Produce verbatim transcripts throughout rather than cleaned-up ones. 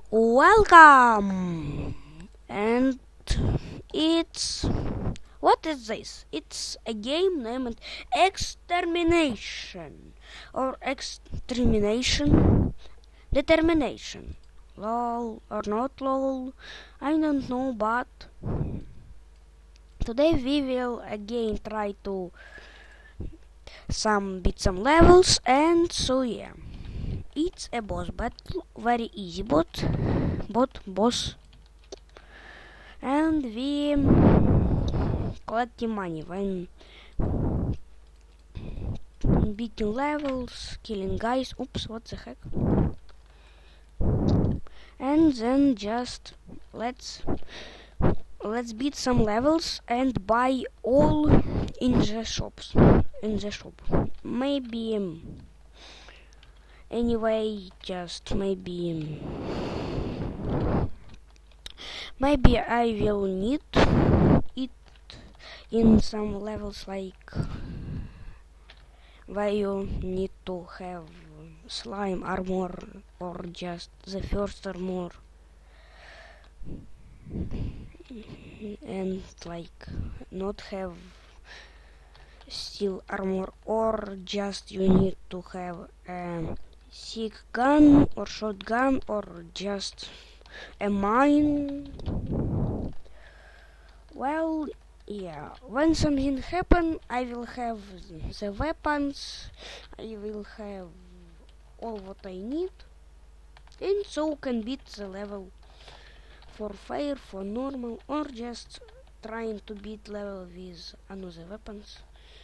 Welcome! And it's... What is this? It's a game named Extermination. Or Extermination? Determination. Lol or not lol, I don't know, but... Today we will again try to some beat some levels, and so yeah. It's a boss battle, very easy bot, bot, boss. And we collecting money when beating levels, killing guys. Oops, what the heck? And then just let's let's beat some levels and buy all in the shops. In the shop, maybe. Um, anyway, just maybe. Um, maybe I will need it in some levels, like where you need to have slime armor or just the first armor, and like not have steel armor, or just you need to have a sick gun or shotgun or just a mine. Well, yeah, when something happen, I will have the weapons, I will have all what I need, and so can beat the level for fire, for normal, or just trying to beat level with another weapons,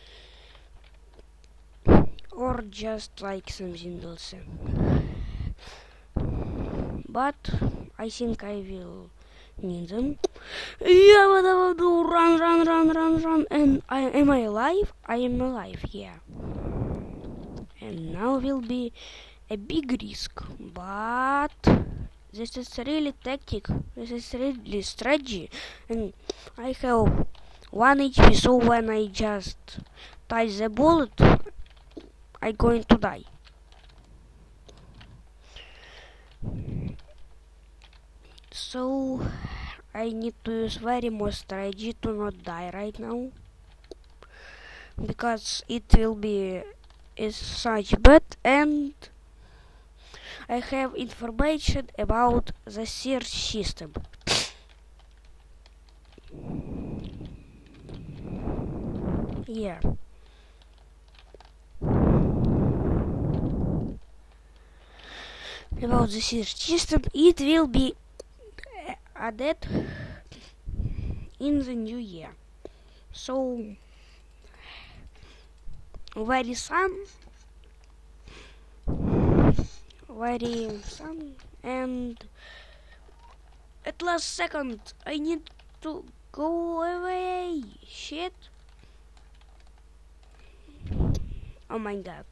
or just like something else. But I think I will need them. Yeah, what I will do? Run, run, run, run, run. And I am I alive? I am alive, yeah. And now will be a big risk, but this is really tactic. This is really strategy, and I have one H P. So when I just touch the bullet, I going to die. So I need to use very more strategy to not die right now, because it will be is such bad, and I have information about the search system. Yeah. About the search system, it will be added in the new year. So very soon, very soon, and at last second I need to go away. Shit. Oh my god.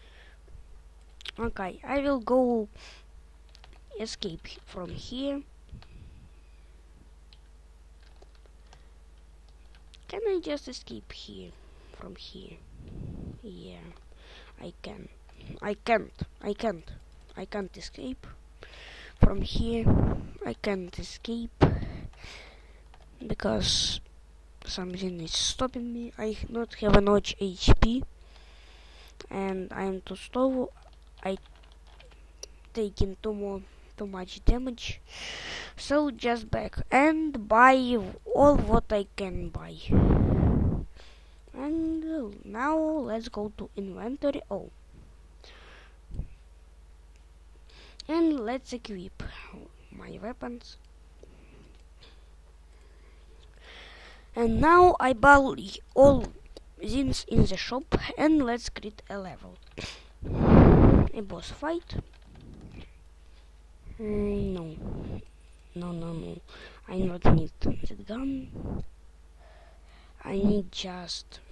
Okay, I will go escape from here. Can I just escape here? From here? Yeah, I can. I can't. I can't. I can't escape from here. I can't escape because something is stopping me. I not have enough H P, and I am too slow. I taking too more too much damage. So just back and buy all what I can buy. And uh, now let's go to inventory. Oh, and let's equip my weapons. And now I buy all things in the shop, and let's create a level. A boss fight. Mm, no, no, no, no. I not need the gun. I need just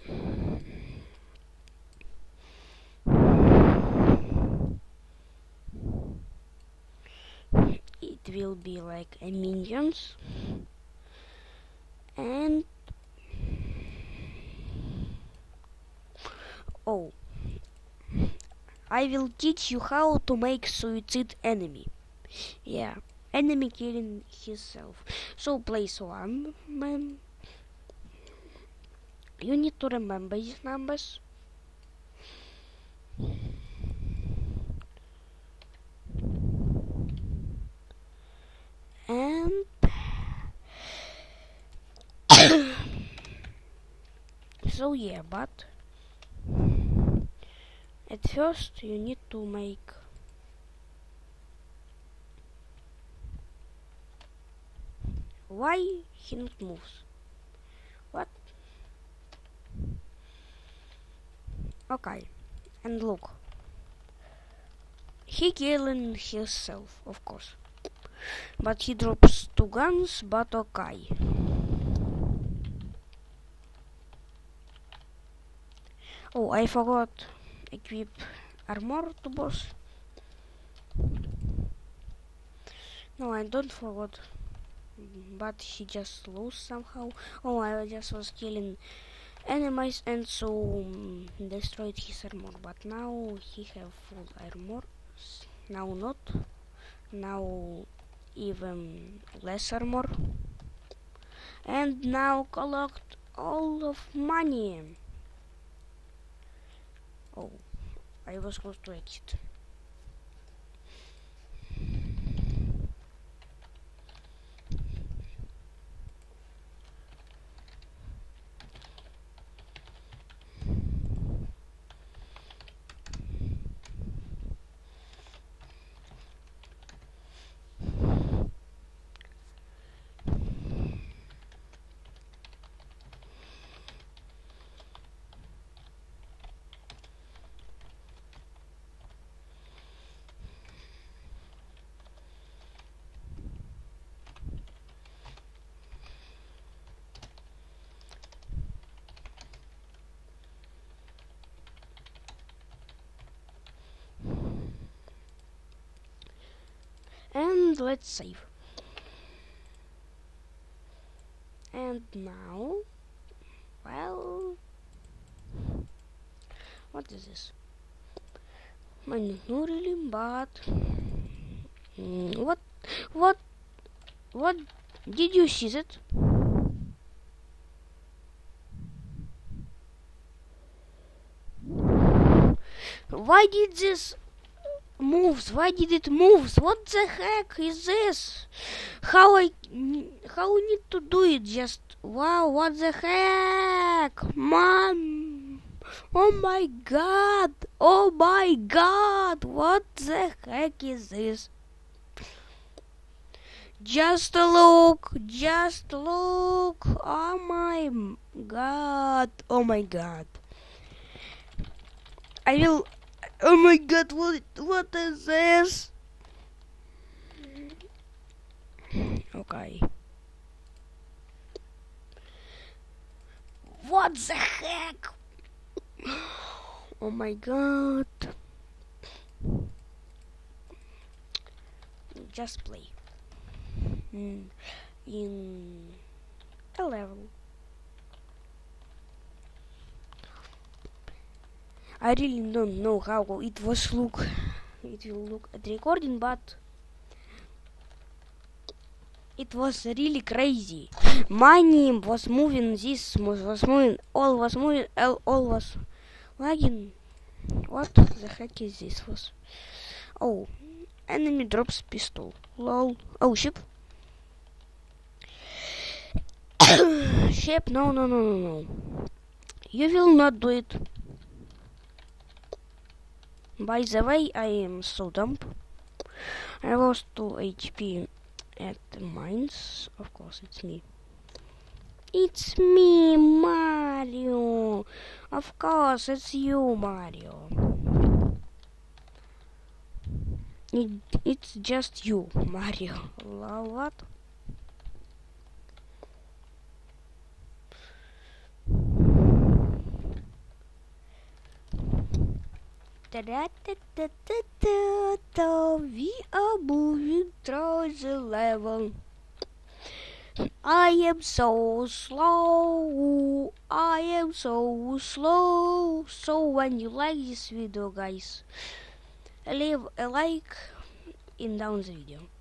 it will be like a minions, and oh, I will teach you how to make suicide enemy. Yeah, enemy killing himself. So place one, man. You need to remember these numbers. And so yeah, but at first you need to make why he not moves. What? Okay, and look, he killing himself, of course, but he drops two guns. But okay. Oh, I forgot equip armor to boss. No, I don't forgot, but he just lose somehow. Oh, I just was killing enemies and so um, destroyed his armor, but now he have full armor. Now not. Now even less armor. And now collect all of money. Oh, I was close to exit. And let's save. And now, well, what is this? I don't know really, but mm, what, what, what? Did you see it? Why did this moves? Why did it moves? What the heck is this? How I how I need to do it? Just wow! What the heck, mom? Oh my god! Oh my god! What the heck is this? Just look! Just look! Oh my god! Oh my god! I will. Oh my god, what what is this? Okay. What the heck? Oh my god. Just play. Mm. In a level. I really don't know how it was look. It will look at recording, but it was really crazy. Money was moving. This was moving. All was moving. All, all was lagging. What the heck is this? Was oh, enemy drops pistol. Lol. Oh, ship. Ship. No, no, no, no, no. You will not do it. By the way, I am so dumb. I lost two H P at the mines. Of course, it's me. It's me, Mario. Of course, it's you, Mario. It, it's just you, Mario. What? We are moving through the level. I am so slow. I am so slow. So when you like this video, guys, leave a like and down the video.